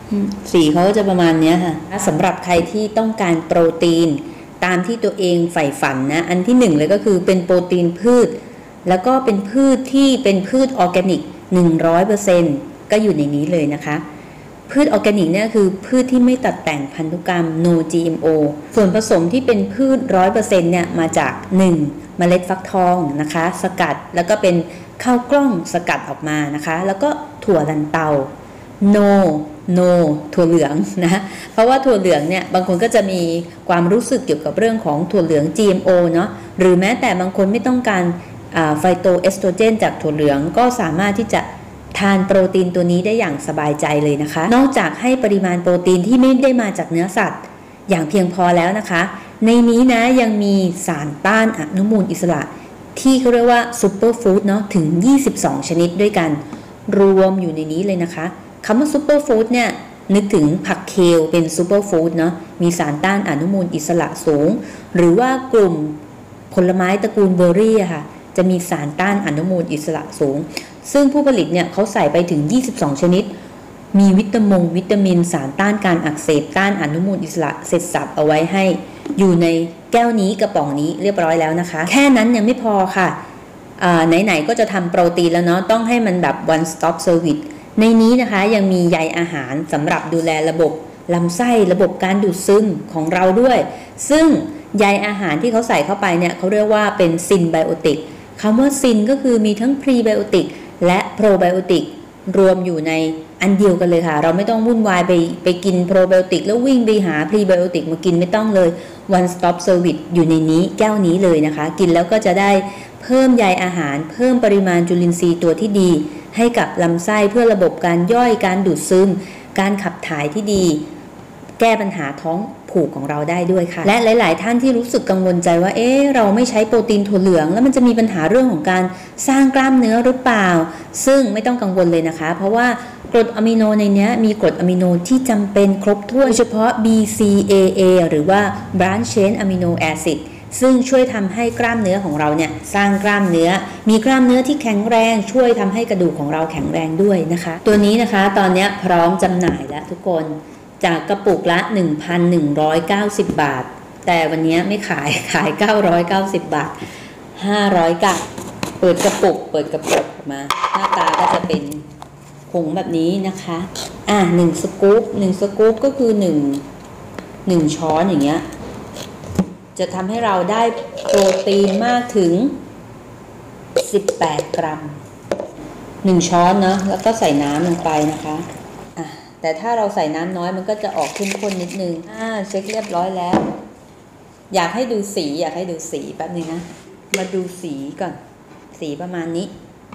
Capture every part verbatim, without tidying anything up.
สีเขาก็จะประมาณนี้ค่ะสำหรับใครที่ต้องการโปรตีนตามที่ตัวเองใฝ่ฝันนะอันที่หนึ่งเลยก็คือเป็นโปรตีนพืชแล้วก็เป็นพืชที่เป็นพืชออร์แกนิก หนึ่งร้อยเปอร์เซ็นต์ ก็อยู่ในนี้เลยนะคะพืชออร์แกนิกเนี่ยคือพืชที่ไม่ตัดแต่งพันธุกรรม no จี เอ็ม โอ ส่วนผสมที่เป็นพืช หนึ่งร้อยเปอร์เซ็นต์ เนี่ยมาจากหนึ่งเมล็ดฟักทองนะคะสกัดแล้วก็เป็นข้าวกล้องสกัดออกมานะคะแล้วก็ถั่วลันเตา no no ถั่วเหลืองนะเพราะว่าถั่วเหลืองเนี่ยบางคนก็จะมีความรู้สึกเกี่ยวกับเรื่องของถั่วเหลือง จี เอ็ม โอ เนาะหรือแม้แต่บางคนไม่ต้องการไฟโตเอสโตรเจนจากถั่วเหลืองก็สามารถที่จะทานโปรตีนตัวนี้ได้อย่างสบายใจเลยนะคะนอกจากให้ปริมาณโปรตีนที่ไม่ได้มาจากเนื้อสัตว์อย่างเพียงพอแล้วนะคะในนี้นะยังมีสารต้านอนุมูลอิสระที่เขาเรียกว่าซูเปอร์ฟู้ดเนาะถึงยี่สิบสองชนิดด้วยกันรวมอยู่ในนี้เลยนะคะคำว่าซูเปอร์ฟู้ดเนี่ยนึกถึงผักเคลเป็นซูเปอร์ฟู้ดเนาะมีสารต้านอนุมูลอิสระสูงหรือว่ากลุ่มผลไม้ตระกูลเบอร์รี่ค่ะจะมีสารต้านอนุมูลอิสระสูงซึ่งผู้ผลิตเนี่ยเขาใส่ไปถึงยี่สิบสองชนิดมีวิตามินวิตามินสารต้านการอักเสบต้านอนุมูลอิสระเสร็จสับเอาไว้ให้อยู่ในแก้วนี้กระป๋องนี้เรียบร้อยแล้วนะคะแค่นั้นยังไม่พอค่ะไหนๆก็จะทำโปรตีนแล้วเนาะต้องให้มันแบบ one stop service ในนี้นะคะยังมีใยอาหารสำหรับดูแลระบบลำไส้ระบบการดูดซึมของเราด้วยซึ่งใยอาหารที่เขาใส่เข้าไปเนี่ยเขาเรียกว่าเป็นซินไบโอติกคำว่าซินก็คือมีทั้งพรีไบโอติกและโปรไบโอติกรวมอยู่ในอันเดียวกันเลยค่ะเราไม่ต้องวุ่นวายไปไปกินโปรไบโอติกแล้ววิ่งไปหาพรีไบโอติกมากินไม่ต้องเลย one stop service อยู่ในนี้แก้วนี้เลยนะคะกินแล้วก็จะได้เพิ่มใยอาหารเพิ่มปริมาณจุลินทรีย์ตัวที่ดีให้กับลำไส้เพื่อระบบการย่อยการดูดซึมการขับถ่ายที่ดีแก้ปัญหาท้องผูกของเราได้ด้วยค่ะและหลายๆท่านที่รู้สึกกังวลใจว่าเอ๊ะเราไม่ใช้โปรตีนถั่วเหลืองแล้วมันจะมีปัญหาเรื่องของการสร้างกล้ามเนื้อหรือเปล่าซึ่งไม่ต้องกังวลเลยนะคะเพราะว่ากรดอะมิโนในนี้มีกรดอะมิโนที่จำเป็นครบถ้วนโดยเฉพาะ บี ซี เอ เอ หรือว่า Branch Chain Amino Acid ซึ่งช่วยทำให้กล้ามเนื้อของเราเนี่ยสร้างกล้ามเนื้อมีกล้ามเนื้อที่แข็งแรงช่วยทำให้กระดูกของเราแข็งแรงด้วยนะคะตัวนี้นะคะตอนนี้พร้อมจำหน่ายแล้วทุกคนจากกระปุกละ หนึ่งพันหนึ่งร้อยเก้าสิบ บาทแต่วันนี้ไม่ขายขายเก้าร้อยเก้าสิบบาทห้าร้อยกะเปิดกระปุกเปิดกระปุกออกมาหน้าตาก็จะเป็นผงแบบนี้นะคะอ่ะหนึ่งสกู๊ปหนึ่งสกู๊ปก็คือหนึ่ง หนึ่งช้อนอย่างเงี้ยจะทำให้เราได้โปรตีนมากถึงสิบแปดกรัมหนึ่งช้อนเนาะแล้วก็ใส่น้ำลงไปนะคะอ่ะแต่ถ้าเราใส่น้ำน้อยมันก็จะออกเข้มข้นนิดนึงอ่าเช็คเรียบร้อยแล้วอยากให้ดูสีอยากให้ดูสีแป๊บนึงนะมาดูสีก่อนสีประมาณนี้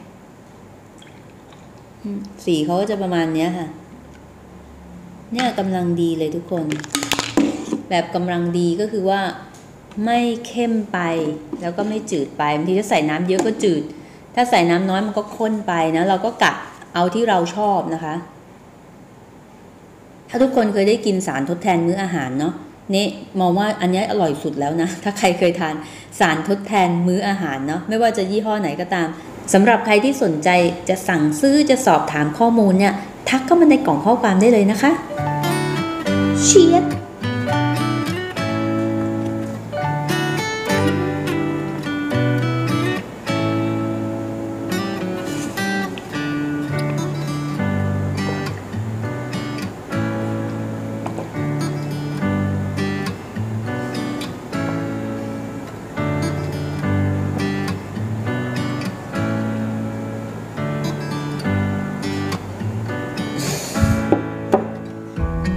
สีเขาก็จะประมาณนี้ค่ะเนี่ยกำลังดีเลยทุกคนแบบกำลังดีก็คือว่าไม่เข้มไปแล้วก็ไม่จืดไปบางทีถ้าใส่น้ำเยอะก็จืดถ้าใส่น้ำน้อยมันก็ข้นไปนะเราก็กะเอาที่เราชอบนะคะถ้าทุกคนเคยได้กินสารทดแทนมื้ออาหารเนาะนี่มองว่าอันนี้อร่อยสุดแล้วนะถ้าใครเคยทานสารทดแทนมื้ออาหารเนาะไม่ว่าจะยี่ห้อไหนก็ตามสำหรับใครที่สนใจจะสั่งซื้อจะสอบถามข้อมูลเนี่ยทักเข้ามาในกล่องข้อความได้เลยนะคะเชียร์